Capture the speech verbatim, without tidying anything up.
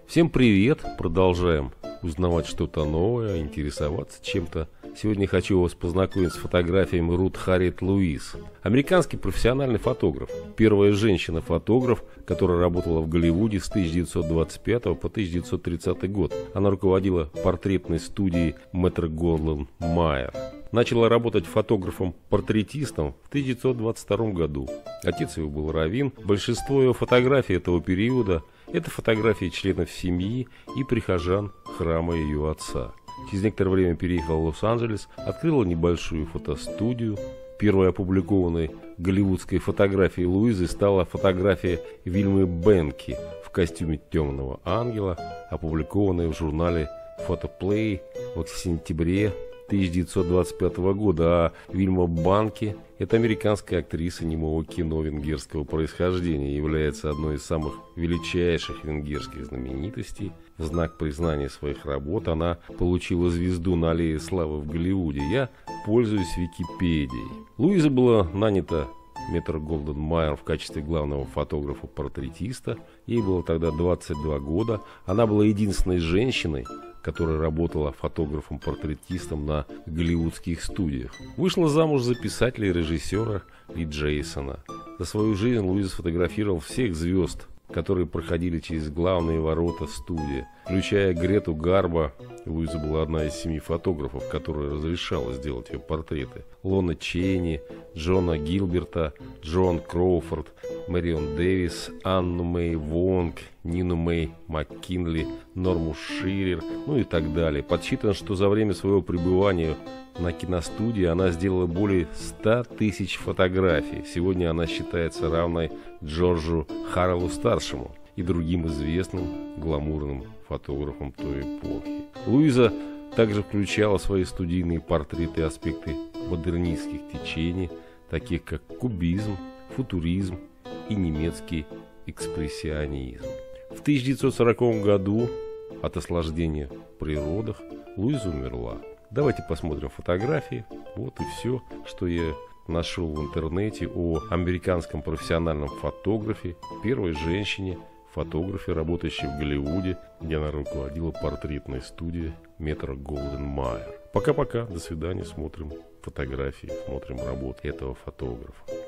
Всем привет! Продолжаем узнавать что-то новое, интересоваться чем-то. Сегодня хочу вас познакомить с фотографиями Рут Харриет Луис. Американский профессиональный фотограф. Первая женщина-фотограф, которая работала в Голливуде с тысяча девятьсот двадцать пятого по тысяча девятьсот тридцатый год. Она руководила портретной студией Метро-Голдвин-Майер. Начала работать фотографом-портретистом в тысяча девятьсот двадцать втором году. Отец его был раввин. Большинство ее фотографий этого периода – это фотографии членов семьи и прихожан храма ее отца. Через некоторое время переехала в Лос-Анджелес, открыла небольшую фотостудию. Первой опубликованной голливудской фотографией Луизы стала фотография Вильмы Бенки в костюме темного ангела, опубликованная в журнале Photoplay в сентябре тысяча девятьсот двадцать пятого года, а Вильма Банки – это американская актриса немого кино венгерского происхождения и является одной из самых величайших венгерских знаменитостей. В знак признания своих работ она получила звезду на Аллее Славы в Голливуде. Я пользуюсь Википедией. Луиза была нанята Метро-Голдвин-Майер в качестве главного фотографа-портретиста. Ей было тогда двадцать два года. Она была единственной женщиной, которая работала фотографом-портретистом на голливудских студиях. Вышла замуж за писателя и режиссера Ли Джейсона. За свою жизнь Луиза сфотографировала всех звезд, которые проходили через главные ворота студии, включая Грету Гарбо. Луиза была одна из семи фотографов, которая разрешала сделать ее портреты. Лона Чейни, Джона Гилберта, Джон Кроуфорд, Мэрион Дэвис, Анну Мэй Вонг, Нину Мэй МакКинли, Норму Ширер, ну и так далее. Подсчитано, что за время своего пребывания на киностудии она сделала более ста тысяч фотографий. Сегодня она считается равной Джорджу Харреллу-старшему и другим известным гламурным фотографам той эпохи. Луиза также включала в свои студийные портреты аспекты модернистских течений, таких как кубизм, футуризм и немецкий экспрессионизм. В тысяча девятьсот сороковом году от осложнения в природах Луиза умерла. Давайте посмотрим фотографии. Вот и все, что я нашел в интернете о американском профессиональном фотографе, первой женщине, фотографе, работающей в Голливуде, где она руководила портретной студией Метро-Голдвин-Майер. Пока-пока, до свидания, смотрим фотографии, смотрим работы этого фотографа.